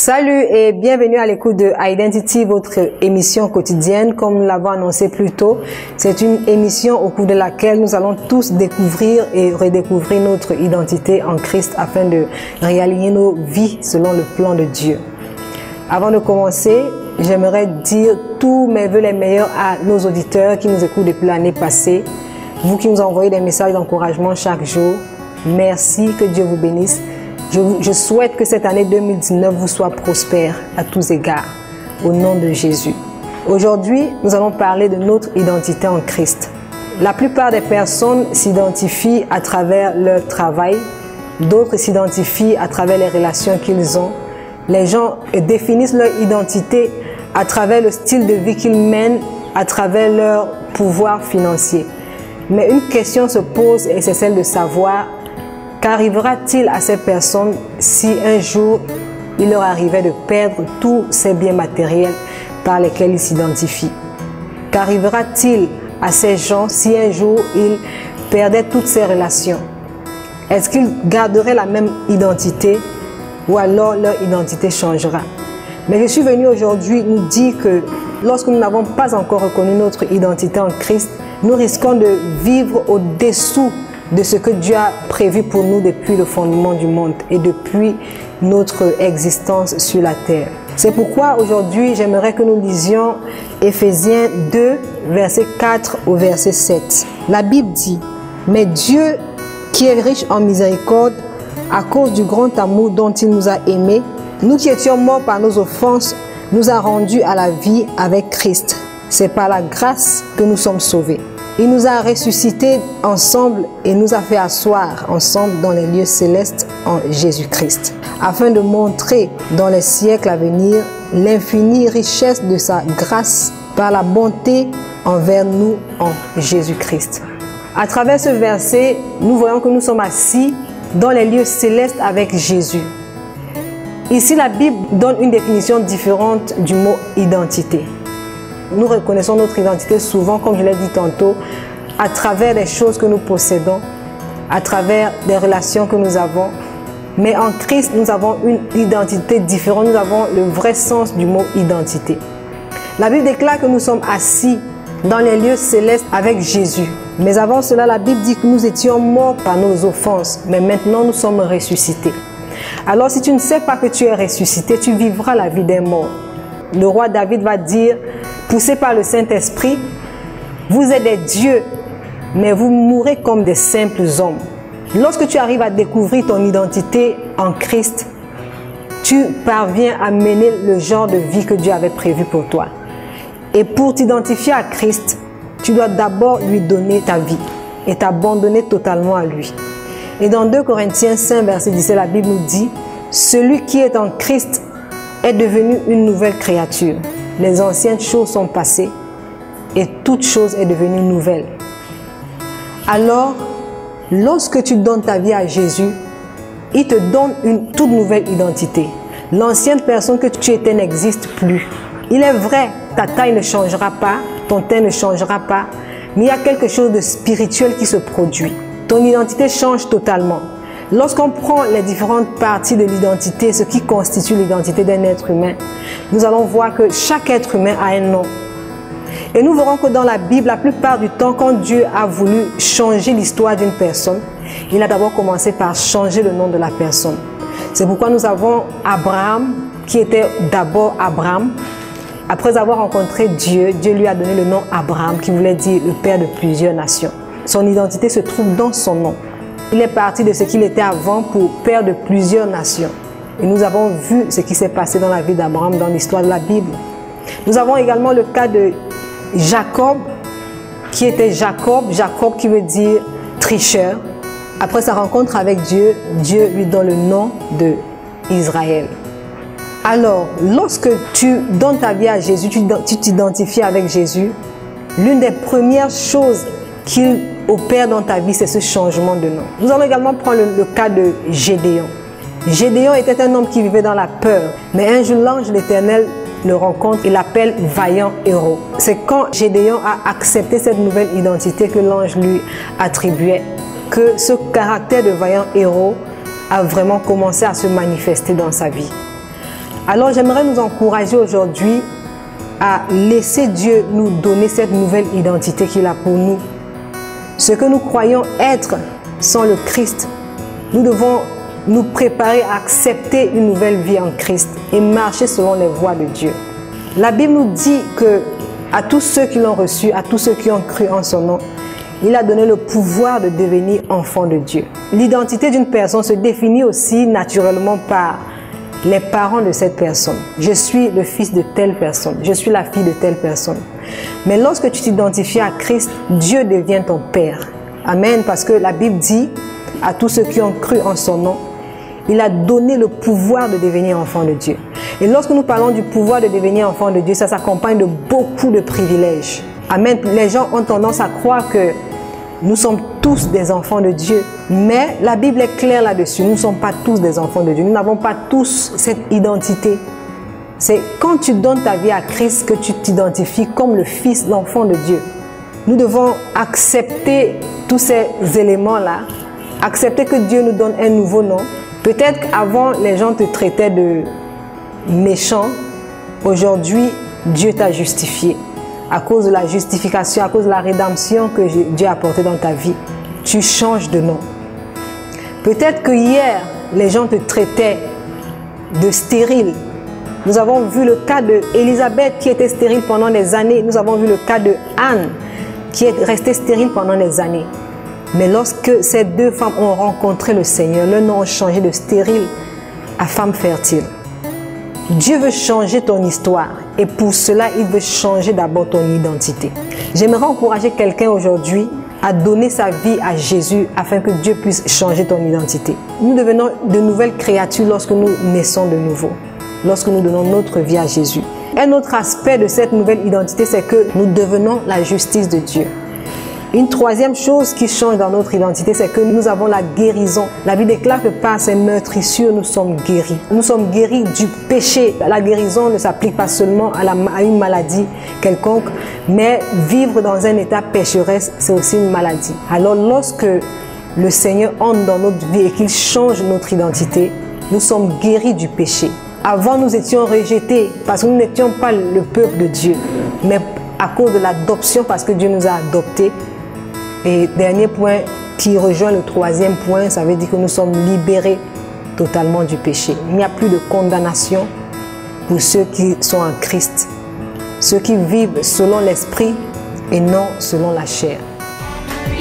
Salut et bienvenue à l'écoute de Identity, votre émission quotidienne. Comme nous l'avons annoncé plus tôt, c'est une émission au cours de laquelle nous allons tous découvrir et redécouvrir notre identité en Christ afin de réaligner nos vies selon le plan de Dieu. Avant de commencer, j'aimerais dire tous mes vœux les meilleurs à nos auditeurs qui nous écoutent depuis l'année passée. Vous qui nous envoyez des messages d'encouragement chaque jour, merci, que Dieu vous bénisse. Je souhaite que cette année 2019 vous soit prospère à tous égards, au nom de Jésus. Aujourd'hui, nous allons parler de notre identité en Christ. La plupart des personnes s'identifient à travers leur travail, d'autres s'identifient à travers les relations qu'ils ont. Les gens définissent leur identité à travers le style de vie qu'ils mènent, à travers leur pouvoir financier. Mais une question se pose et c'est celle de savoir: qu'arrivera-t-il à ces personnes si un jour il leur arrivait de perdre tous ces biens matériels par lesquels ils s'identifient? Qu'arrivera-t-il à ces gens si un jour ils perdaient toutes ces relations? Est-ce qu'ils garderaient la même identité ou alors leur identité changera? Mais je suis venu aujourd'hui nous dire que lorsque nous n'avons pas encore reconnu notre identité en Christ, nous risquons de vivre au-dessous de ce que Dieu a prévu pour nous depuis le fondement du monde et depuis notre existence sur la terre. C'est pourquoi aujourd'hui, j'aimerais que nous lisions Éphésiens 2, verset 4 au verset 7. La Bible dit: « Mais Dieu, qui est riche en miséricorde, à cause du grand amour dont il nous a aimés, nous qui étions morts par nos offenses, nous a rendus à la vie avec Christ. C'est par la grâce que nous sommes sauvés. Il nous a ressuscités ensemble et nous a fait asseoir ensemble dans les lieux célestes en Jésus-Christ, afin de montrer dans les siècles à venir l'infinie richesse de sa grâce par la bonté envers nous en Jésus-Christ. » À travers ce verset, nous voyons que nous sommes assis dans les lieux célestes avec Jésus. Ici, la Bible donne une définition différente du mot identité. Nous reconnaissons notre identité souvent, comme je l'ai dit tantôt, à travers les choses que nous possédons, à travers des relations que nous avons. Mais en Christ, nous avons une identité différente. Nous avons le vrai sens du mot identité. La Bible déclare que nous sommes assis dans les lieux célestes avec Jésus. Mais avant cela, la Bible dit que nous étions morts par nos offenses. Mais maintenant, nous sommes ressuscités. Alors, si tu ne sais pas que tu es ressuscité, tu vivras la vie des morts. Le roi David va dire, poussé par le Saint-Esprit: « Vous êtes des dieux, mais vous mourrez comme des simples hommes. » Lorsque tu arrives à découvrir ton identité en Christ, tu parviens à mener le genre de vie que Dieu avait prévu pour toi. Et pour t'identifier à Christ, tu dois d'abord lui donner ta vie et t'abandonner totalement à lui. Et dans 2 Corinthiens 5, verset 17, la Bible nous dit: « Celui qui est en Christ est devenu une nouvelle créature. Les anciennes choses sont passées et toute chose est devenue nouvelle. » Alors, lorsque tu donnes ta vie à Jésus, il te donne une toute nouvelle identité. L'ancienne personne que tu étais n'existe plus. Il est vrai, ta taille ne changera pas, ton teint ne changera pas, mais il y a quelque chose de spirituel qui se produit. Ton identité change totalement. Lorsqu'on prend les différentes parties de l'identité, ce qui constitue l'identité d'un être humain, nous allons voir que chaque être humain a un nom. Et nous verrons que dans la Bible, la plupart du temps, quand Dieu a voulu changer l'histoire d'une personne, il a d'abord commencé par changer le nom de la personne. C'est pourquoi nous avons Abraham, qui était d'abord Abraham. Après avoir rencontré Dieu, Dieu lui a donné le nom Abraham, qui voulait dire le père de plusieurs nations. Son identité se trouve dans son nom. Il est parti de ce qu'il était avant pour père de plusieurs nations. Et nous avons vu ce qui s'est passé dans la vie d'Abraham dans l'histoire de la Bible. Nous avons également le cas de Jacob, qui était Jacob qui veut dire tricheur. Après sa rencontre avec Dieu, Dieu lui donne le nom d'Israël. Alors, lorsque tu donnes ta vie à Jésus, tu t'identifies avec Jésus, l'une des premières choses qu'il opère dans ta vie, c'est ce changement de nom. Nous allons également prendre le cas de Gédéon. Gédéon était un homme qui vivait dans la peur, mais un jour l'ange de l'Éternel le rencontre et l'appelle vaillant héros. C'est quand Gédéon a accepté cette nouvelle identité que l'ange lui attribuait que ce caractère de vaillant héros a vraiment commencé à se manifester dans sa vie. Alors j'aimerais nous encourager aujourd'hui à laisser Dieu nous donner cette nouvelle identité qu'il a pour nous. Ce que nous croyons être sans le Christ, nous devons nous préparer à accepter une nouvelle vie en Christ et marcher selon les voies de Dieu. La Bible nous dit que à tous ceux qui l'ont reçu, à tous ceux qui ont cru en son nom, il a donné le pouvoir de devenir enfant de Dieu. L'identité d'une personne se définit aussi naturellement par les parents de cette personne. Je suis le fils de telle personne, je suis la fille de telle personne. Mais lorsque tu t'identifies à Christ, Dieu devient ton Père. Amen, parce que la Bible dit à tous ceux qui ont cru en son nom, il a donné le pouvoir de devenir enfant de Dieu. Et lorsque nous parlons du pouvoir de devenir enfant de Dieu, ça s'accompagne de beaucoup de privilèges. Amen. Les gens ont tendance à croire que nous sommes tous des enfants de Dieu. Mais la Bible est claire là-dessus. Nous ne sommes pas tous des enfants de Dieu. Nous n'avons pas tous cette identité. C'est quand tu donnes ta vie à Christ que tu t'identifies comme le fils, l'enfant de Dieu. Nous devons accepter tous ces éléments-là. Accepter que Dieu nous donne un nouveau nom. Peut-être qu'avant, les gens te traitaient de méchant. Aujourd'hui, Dieu t'a justifié. À cause de la justification, à cause de la rédemption que Dieu a apportée dans ta vie, tu changes de nom. Peut-être que hier, les gens te traitaient de stérile. Nous avons vu le cas d'Élisabeth qui était stérile pendant des années. Nous avons vu le cas de Anne qui est restée stérile pendant des années. Mais lorsque ces deux femmes ont rencontré le Seigneur, leur nom a changé de stérile à femme fertile. Dieu veut changer ton histoire et pour cela, il veut changer d'abord ton identité. J'aimerais encourager quelqu'un aujourd'hui à donner sa vie à Jésus afin que Dieu puisse changer ton identité. Nous devenons de nouvelles créatures lorsque nous naissons de nouveau, lorsque nous donnons notre vie à Jésus. Un autre aspect de cette nouvelle identité, c'est que nous devenons la justice de Dieu. Une troisième chose qui change dans notre identité, c'est que nous avons la guérison. La Bible déclare que par ces meurtrissures, nous sommes guéris. Nous sommes guéris du péché. La guérison ne s'applique pas seulement à une maladie quelconque, mais vivre dans un état pécheresse, c'est aussi une maladie. Alors lorsque le Seigneur entre dans notre vie et qu'il change notre identité, nous sommes guéris du péché. Avant, nous étions rejetés parce que nous n'étions pas le peuple de Dieu, mais à cause de l'adoption, parce que Dieu nous a adoptés. Et dernier point qui rejoint le troisième point, ça veut dire que nous sommes libérés totalement du péché. Il n'y a plus de condamnation pour ceux qui sont en Christ, ceux qui vivent selon l'esprit et non selon la chair.